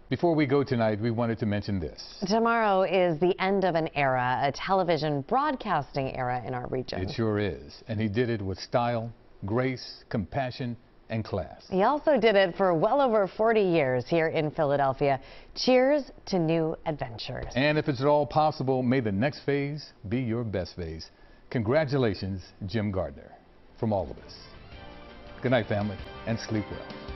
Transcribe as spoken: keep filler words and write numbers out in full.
Before we go tonight, we wanted to mention this. Tomorrow is the end of an era, a television broadcasting era in our region. It sure is. And he did it with style, grace, compassion, and class. He also did it for well over forty years here in Philadelphia. Cheers to new adventures. And if it's at all possible, may the next phase be your best phase. Congratulations, Jim Gardner, from all of us. Good night, family, and sleep well.